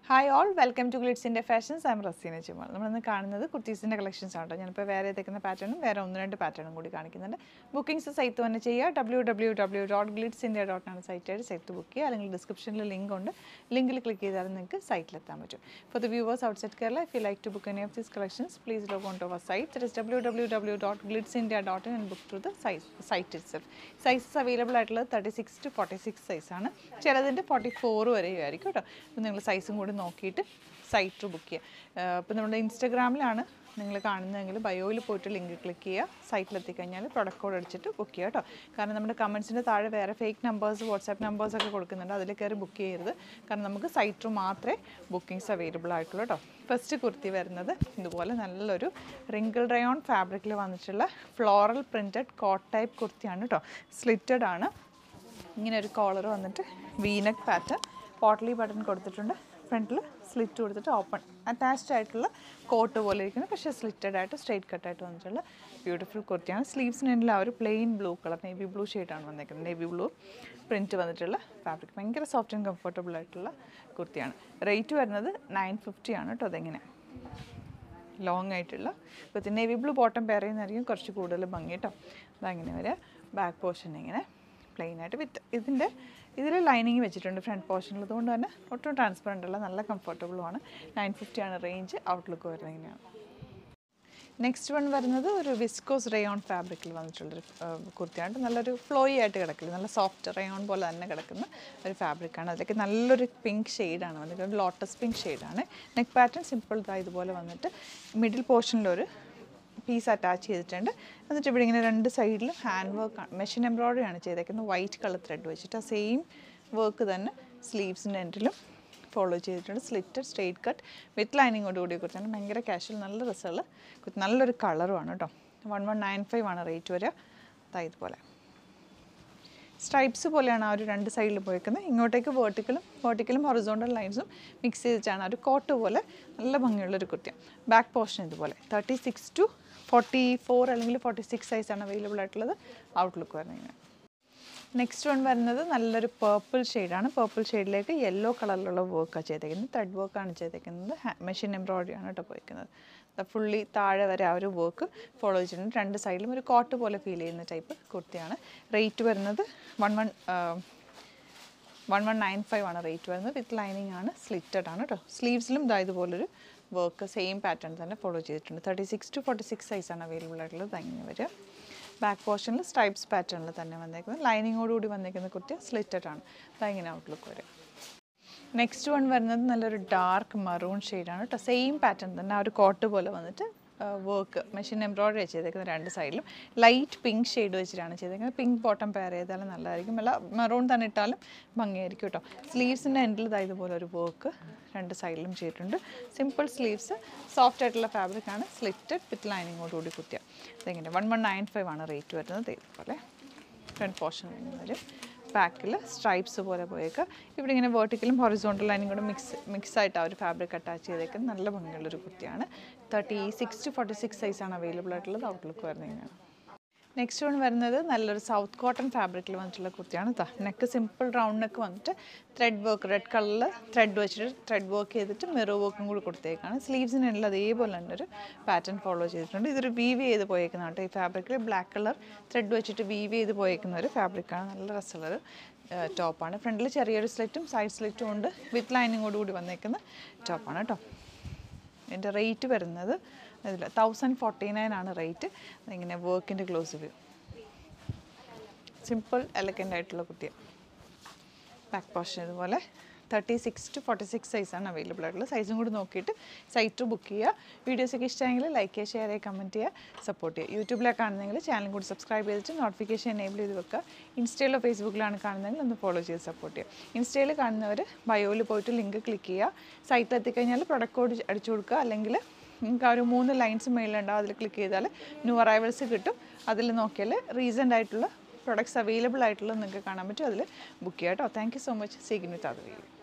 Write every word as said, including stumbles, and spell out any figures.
Hi all, welcome to GlitzIndia Fashions. I am Rayon. We will see kurtis collections. I will show pattern and pattern. Bookings site w w w dot glitzindia dot site site book description link link click site. For the viewers outside Kerala, if you like to book any of these collections, please log on to our site. That is w w w dot glitzindia dot in and book through the site, site itself. Size is available at thirty-six to forty-six size. forty-four size നോക്കിയിട്ട് site book ചെയ്യുക. ഇപ്പോൾ നമ്മുടെ ഇൻസ്റ്റാഗ്രാമിലാണ് നിങ്ങൾ കാണുന്നതെങ്കിൽ ബയോയിൽ പോയിട്ട് link click ചെയ്യുക. സൈറ്റിലെത്തി കഴിഞ്ഞാൽ product code അടിച്ചിട്ട് ബുക്ക് ചെയ്യുക കേട്ടോ. കാരണം നമ്മുടെ കമൻസിൻ്റെ താഴെ വേറെ ഫേക്ക് നമ്പേഴ്സ് വാട്സാപ്പ് നമ്പേഴ്സൊക്കെ കൊടുക്കുന്നുണ്ട്. അതിൽ കയറി ബുക്ക് ചെയ്യരുത്. കാരണം നമുക്ക് സൈറ്റ് മാത്രമേ ബുക്കിംഗ്സ് അവൈലബിൾ ആയിട്ടുള്ളൂ കേട്ടോ. ഫസ്റ്റ് കുർത്തി വരുന്നത് ഇതുപോലെ നല്ലൊരു റിങ്കിൾ റയോൺ ഫാബ്രിക്കിൽ വന്നിട്ടുള്ള ഫ്ലോറൽ പ്രിൻറ്റഡ് കോട്ട് ടൈപ്പ് കുർത്തിയാണ് കേട്ടോ. സ്ലിറ്റഡ് ആണ്. ഇങ്ങനെ ഒരു കോളർ വന്നിട്ട് വീനക്ക് പാറ്റേൺ പോട്ട്ലി ബട്ടൺ കൊടുത്തിട്ടുണ്ട്. ഫ്രണ്ടിൽ സ്ലിറ്റ് കൊടുത്തിട്ട് ഓപ്പൺ അറ്റാച്ച്ഡ് ആയിട്ടുള്ള കോട്ട് പോലെ ഇരിക്കുന്നത്, പക്ഷേ സ്ലിറ്റഡ് ആയിട്ട് സ്ട്രെയിറ്റ് കട്ടായിട്ട് വന്നിട്ടുള്ള ബ്യൂട്ടിഫുൾ കുർത്തിയാണ്. സ്ലീവ്സിനെല്ലാം ആ ഒരു plain blue colour navy blue ഷെയ്ഡാണ് വന്നിരിക്കുന്നത്. നേവി ബ്ലൂ പ്രിൻറ്റ് വന്നിട്ടുള്ള ഫാബ്രിക് ഭയങ്കര സോഫ്റ്റ് ആൻഡ് കംഫർട്ടബിൾ ആയിട്ടുള്ള കുർത്തിയാണ്. റേറ്റ് വരുന്നത് നയൻ ഫിഫ്റ്റി ആണ് കേട്ടോ. അതെങ്ങനെ ലോങ് ആയിട്ടുള്ള kurti navy blue bottom pair ചെയ്യുന്നതായിരിക്കും കുറച്ച് കൂടുതൽ ഭംഗി കേട്ടോ. അതങ്ങനെ വരെ ബാക്ക് പോർഷൻ ഇങ്ങനെ പ്ലെയിൻ ആയിട്ട് വിത്ത് ഇതിൻ്റെ ഇതിൽ ലൈനിങ് വെച്ചിട്ടുണ്ട് ഫ്രണ്ട് പോർഷനിൽ. അതുകൊണ്ട് തന്നെ ഒട്ടും ട്രാൻസ്പെറൻ്റ് അല്ല, നല്ല കംഫർട്ടബിളുമാണ്. നയൻ ഫിഫ്റ്റി ആണ് റേഞ്ച്. ഔട്ട്ലുക്ക് വരുന്നത് ഇങ്ങനെയാണ്. നെക്സ്റ്റ് വൺ വരുന്നത് ഒരു വിസ്കോസ് റയോൺ ഫാബ്രിക്കിൽ വന്നിട്ടുള്ളൊരു കുർത്തിയാണ്. നല്ലൊരു ഫ്ലോയി ആയിട്ട് കിടക്കില്ല, നല്ല സോഫ്റ്റ് റയോൺ പോലെ തന്നെ കിടക്കുന്ന ഒരു ഫാബ്രിക്കാണ്. അതിലേക്ക് നല്ലൊരു പിങ്ക് ഷെയ്ഡാണ് വന്നിട്ട്, ഒരു ലോട്ടസ് പിങ്ക് ഷെയ്ഡാണ്. നെക്ക് പാറ്റേൺ സിമ്പിൾ ഇതാ ഇതുപോലെ വന്നിട്ട് മിഡിൽ പോർഷനിലൊരു പീസ് അറ്റാച്ച് ചെയ്തിട്ടുണ്ട്. എന്നിട്ട് ഇവിടെ ഇങ്ങനെ രണ്ട് സൈഡിലും ഹാൻഡ് വർക്ക് മെഷീൻ എംബ്രോയ്ഡറി ആണ് ചെയ്തേക്കുന്നത്. വൈറ്റ് കളർ ത്രെഡ് വെച്ചിട്ട് ആ സെയിം വർക്ക് തന്നെ സ്ലീവ്സിൻ്റെ എൻഡിലും ഫോളോ ചെയ്തിട്ടുണ്ട്. സ്ലിറ്റഡ് സ്ട്രെയിറ്റ് കട്ട് വിത്ത് ലൈനിങ്ങോട് കൂടി കുറിച്ചാണ്. ഭയങ്കര കാഷ്വൽ നല്ല രസമുള്ള നല്ലൊരു കളറുമാണ് കേട്ടോ. വൺ വൺ നയൻ ഫൈവ് ആണ് റേറ്റ് വരിക. അതായത് ഇതുപോലെ സ്ട്രൈപ്സ് പോലെയാണ് ആ ഒരു രണ്ട് സൈഡിൽ പോയിരിക്കുന്നത്. ഇങ്ങോട്ടേക്ക് വേർട്ടിക്കലും വേർട്ടിക്കലും ഹൊറിസോണ്ടൽ ലൈൻസും മിക്സ് ചെയ്തിട്ടാണ് ഒരു കോട്ട് പോലെ നല്ല ഭംഗിയുള്ളൊരു കുർത്തിയാണ്. ബാക്ക് പോർഷൻ ഇതുപോലെ thirty six to forty four അല്ലെങ്കിൽ ഫോർട്ടി സിക്സ് സൈസാണ് അവൈലബിൾ ആയിട്ടുള്ളത്. ഔട്ട്ലുക്ക് വരുന്നത്. നെക്സ്റ്റ് വൺ വരുന്നത് നല്ലൊരു പേർപ്പിൾ ഷെയ്ഡാണ്. പേർപ്പിൾ ഷെയ്ഡിലേക്ക് യെല്ലോ കളറിലുള്ള വർക്കാണ് ചെയ്തേക്കുന്നത്. ത്രെഡ് വർക്കാണ് ചെയ്തേക്കുന്നത്. മെഷീൻ എംബ്രോയ്ഡറി ആണ് കേട്ടോ പോയിരിക്കുന്നത്. ഫുള്ളി താഴെ വരെ ആ ഒരു വർക്ക് ഫോളോ ചെയ്തിട്ടുണ്ട്. രണ്ട് സൈഡിലും ഒരു കോട്ട് പോലെ ഫീൽ ചെയ്യുന്ന ടൈപ്പ് കുർത്തിയാണ്. റേറ്റ് വരുന്നത് one one one one nine five ആണ് റേറ്റ് വരുന്നത്. വിത്ത് ലൈനിങ് ആണ്, സ്ലിറ്റഡ് ആണ് കേട്ടോ. സ്ലീവ്സിലും ഇതാ ഇതുപോലൊരു വർക്ക് സെയിം പാറ്റേൺ തന്നെ ഫോളോ ചെയ്തിട്ടുണ്ട്. Thirty six to forty six സൈസാണ് അവൈലബിൾ ആയിട്ടുള്ളത്. അങ്ങനെ വരിക. ബാക്ക് പോർഷനിൽ സ്ട്രൈപ്സ് പാറ്റേണിൽ തന്നെ വന്നേക്കുന്നത്. ലൈനിങ്ങോടുകൂടി വന്നേക്കുന്ന കുർത്തി സ്ലിറ്റഡ് ആണ്. അതങ്ങനെ ഔട്ട്ലുക്ക് വരിക. നെക്സ്റ്റ് വൺ വരുന്നത് നല്ലൊരു ഡാർക്ക് മറൂൺ ഷെയ്ഡാണ് കേട്ടോ. സെയിം പാറ്റേൺ തന്നെ ആ ഒരു കോട്ട് പോലെ വന്നിട്ട് വർക്ക് മെഷീൻ എംബ്രോയ്ഡറി ചെയ്തേക്കുന്നത്. രണ്ട് സൈഡിലും ലൈറ്റ് പിങ്ക് ഷെയ്ഡ് വെച്ചിട്ടാണ് ചെയ്തേക്കുന്നത്. പിങ്ക് ബോട്ടം പെയർ ചെയ്താലും നല്ലതായിരിക്കും. അല്ല മെറൂൺ തന്നെ ഇട്ടാലും ഭംഗിയായിരിക്കും കേട്ടോ. സ്ലീവ്സിൻ്റെ എൻഡിൽ ഇതാ ഇതുപോലെ ഒരു വർക്ക് രണ്ട് സൈഡിലും ചെയ്തിട്ടുണ്ട്. സിമ്പിൾ സ്ലീവ്സ്, സോഫ്റ്റ് ആയിട്ടുള്ള ഫാബ്രിക്കാണ്. സ്ലിറ്റഡ് വിത്ത് ലൈനിങ്ങോട് കൂടി കുത്തിയ ഇതെങ്ങനെ വൺ വൺ നയൻ ഫൈവ് ആണ് റേറ്റ് വരുന്നത്. ഇതുപോലെ ഫ്രണ്ട് പോർഷൻ വരും. ബാക്കിൽ സ്ട്രൈപ്സ് പോലെ പോയേക്കുക. ഇവിടെ ഇങ്ങനെ വേർട്ടിക്കലും ഹൊറിസോണ്ടൽ ലൈനും കൂടെ മിക്സ് മിക്സ് ആയിട്ട് ആ ഒരു ഫാബ്രിക് അറ്റാച്ച് ചെയ്തേക്കുന്നത്. നല്ല ഭംഗിയുള്ളൊരു കുർത്തിയാണ്. Thirty six to forty six സൈസാണ് അവൈലബിൾ ആയിട്ടുള്ളത്. ഔട്ട്ലുക്ക് വരുന്നതിനാണ്. നെക്സ്റ്റ് വൺ വരുന്നത് നല്ലൊരു സൗത്ത് കോട്ടൺ ഫാബ്രിക്കിൽ വന്നിട്ടുള്ള കുർത്തിയാണ്. നെക്ക് സിമ്പിൾ റൗണ്ട് നെക്ക് വന്നിട്ട് ത്രെഡ് വർക്ക് റെഡ് കളറിൽ ത്രെഡ് വെച്ചിട്ട് ത്രെഡ് വർക്ക് ചെയ്തിട്ട് മിറർ വർക്കും കൂടി കൊടുത്തേക്കാണ്. സ്ലീവ്സിനെല്ലാം അതേപോലെ തന്നെ ഒരു പാറ്റേൺ ഫോളോ ചെയ്തിട്ടുണ്ട്. ഇതൊരു വീവ് ചെയ്ത് പോയേക്കുന്നതാണ് കേട്ടോ. ഈ ഫാബ്രിക്കിൽ ബ്ലാക്ക് കളർ ത്രെഡ് വെച്ചിട്ട് വീവ് ചെയ്ത് പോയേക്കുന്ന ഒരു ഫാബ്രിക്കാണ്. നല്ല രസമുള്ളൊരു ടോപ്പാണ്. ഫ്രണ്ടിൽ ചെറിയൊരു സ്ലിറ്റും സൈഡ് സ്ലിറ്റും ഉണ്ട്. വിത്ത് ലൈനിങ്ങോട് കൂടി വന്നേക്കുന്ന ടോപ്പാണ് കേട്ടോ. എൻ്റെ റേറ്റ് വരുന്നത് ഇതിൽ തൗസൻഡ് ഫോർട്ടി നയൻ ആണ് റേറ്റ്. അതിങ്ങനെ വർക്കിൻ്റെ ക്ലോസ് വ്യൂ സിമ്പിൾ എലഗൻ്റ് ആയിട്ടുള്ള കുർത്തിയാണ്. ബാക്ക് പോർഷൻ ഇതുപോലെ thirty six to forty six സൈസാണ് അവൈലബിൾ ആയിട്ടുള്ളത്. സൈസും കൂടി നോക്കിയിട്ട് സൈറ്റ് ബുക്ക് ചെയ്യുക. വീഡിയോസൊക്കെ ഇഷ്ടമെങ്കിൽ ലൈക്ക് ചെയ്യുക, ഷെയർ ചെയ്യുക, കമൻറ്റ് ചെയ്യുക, സപ്പോർട്ട് ചെയ്യുക. യൂട്യൂബിലാണ് കാണുന്നതെങ്കിൽ ചാനൽ കൂടി സബ്സ്ക്രൈബ് ചെയ്തിട്ട് നോട്ടിഫിക്കേഷൻ എനേബിൾ ചെയ്ത് വെക്കുക. ഇൻസ്റ്റയിലോ ഫേസ്ബുക്കിലാണ് കാണുന്നതെങ്കിൽ ഒന്ന് ഫോളോ ചെയ്ത് സപ്പോർട്ട് ചെയ്യുക. ഇൻസ്റ്റയിൽ കാണുന്നവർ ബയോയിൽ പോയിട്ട് ലിങ്ക് ക്ലിക്ക് ചെയ്യുക. സൈറ്റിൽ എത്തിക്കഴിഞ്ഞാൽ പ്രൊഡക്റ്റ് കോഡ് അടിച്ചു കൊടുക്കുക. അല്ലെങ്കിൽ നിങ്ങൾക്ക് ആ ഒരു മൂന്ന് ലൈൻസ് മെയിലുണ്ടാവും. അതിൽ ക്ലിക്ക് ചെയ്താൽ ന്യൂ അറൈവൽസ് കിട്ടും. അതിൽ നോക്കിയാൽ റീസെൻ്റ് ആയിട്ടുള്ള പ്രൊഡക്ട്സ് അവൈലബിൾ ആയിട്ടുള്ളത് നിങ്ങൾക്ക് കാണാൻ പറ്റും. അതിൽ ബുക്ക് ചെയ്യാം കേട്ടോ. Thank you so much. See you with other video.